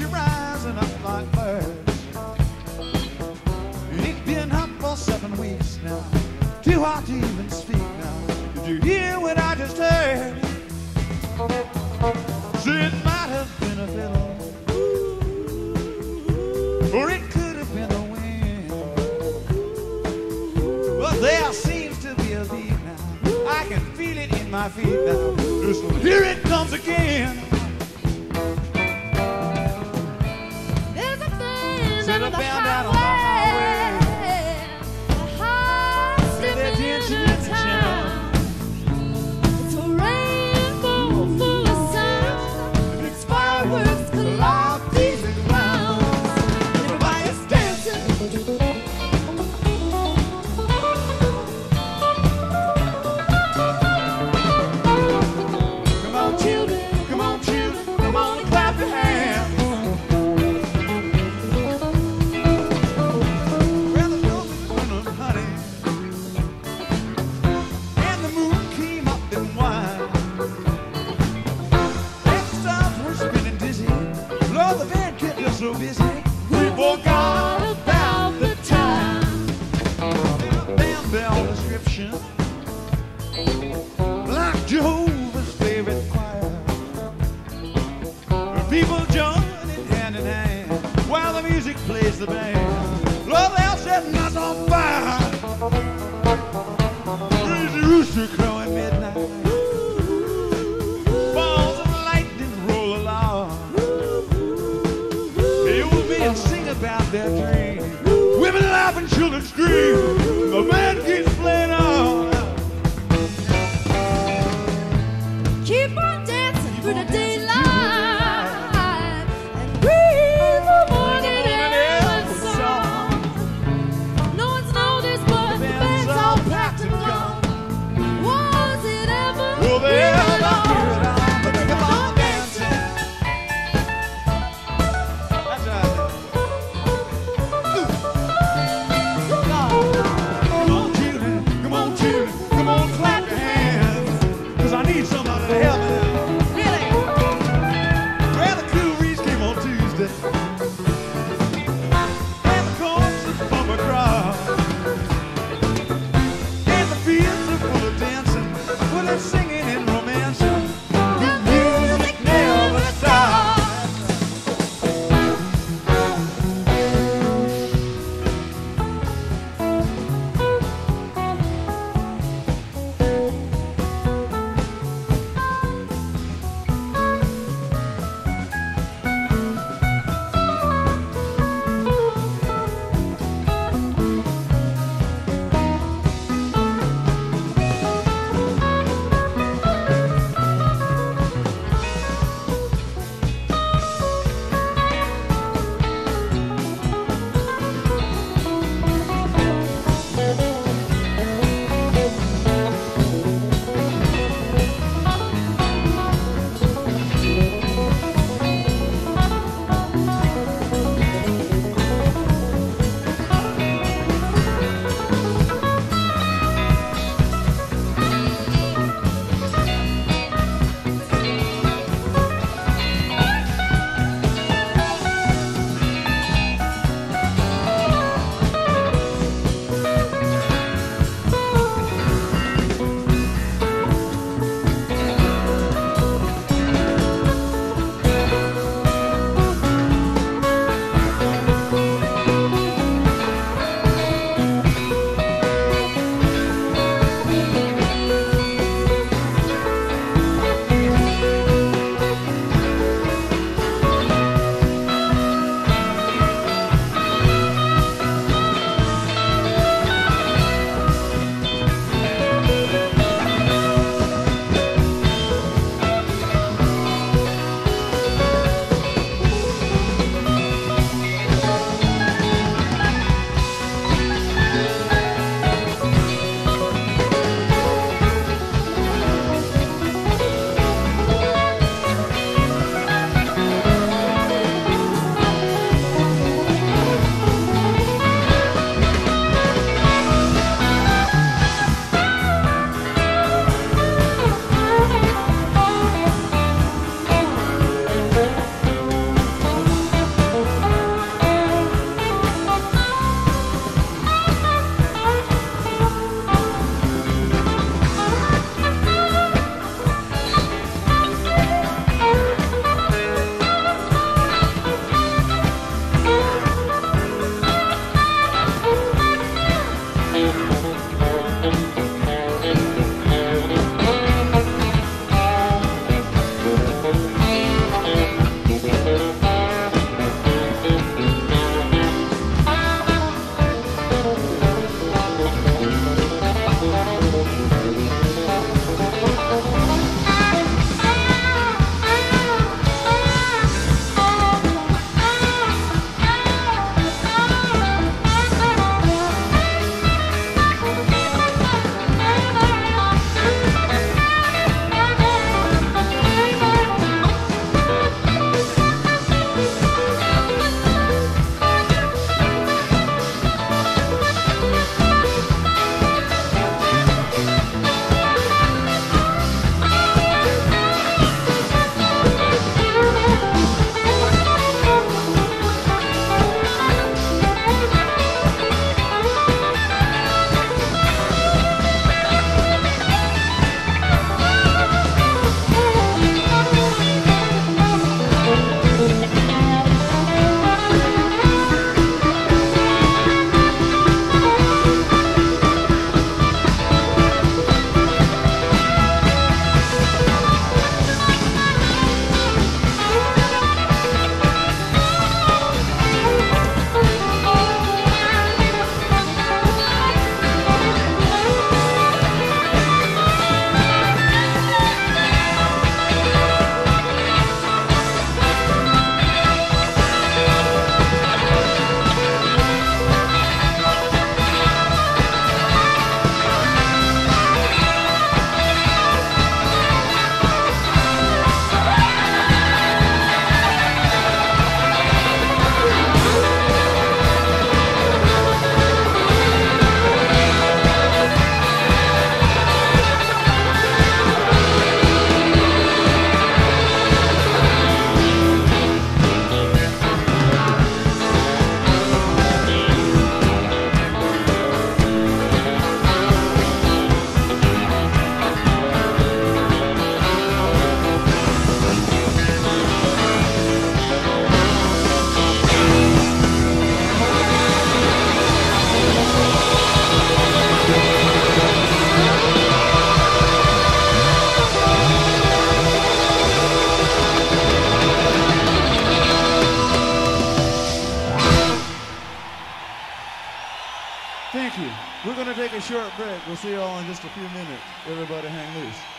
keep rising up like birds. It's been up for 7 weeks now. Too hard to even speak now. Did you hear what I just heard? See, it might have been a fiddle, or it could have been the wind. But there seems to be a beat now. I can feel it in my feet now. Listen, here it comes again. There's a band There's a band out on the highway. The heart's slipping into town. It's a rainbow full of sound. It's fireworks collide these clouds. Everybody's dancing. Come on, children, come on, children, come on and clap your hands. Well, the rose is burning, honey, and the moon came up in wine. And the stars were spinning dizzy. Lord, the band kept us so busy. We forgot about the time. Band bell description, like Jehovah's favorite choir. People joining hand in hand while the music plays the band. Lord, they're setting us on fire. Crazy rooster crowing midnight. Balls of lightning roll along. The old men sing about their dreams. Women laugh and children scream. The band keeps playing on. Keep on dancing through the daylight and breathe the morning air with song. No one's noticed, but the band's all packed and gone. Was it ever Will they real ever at all? hear it on? But they keep on dancing. That's right. Come on, children, come on, children, come on, clap your hands. 'Cause I need somebody to help me. Really? Well, the cool breeze came on Tuesday. And the courts are full of crowd. And the fields are full of dancing. Well, they're singing and romancing. The music never stops. short break. We'll see you all in just a few minutes. Everybody hang loose.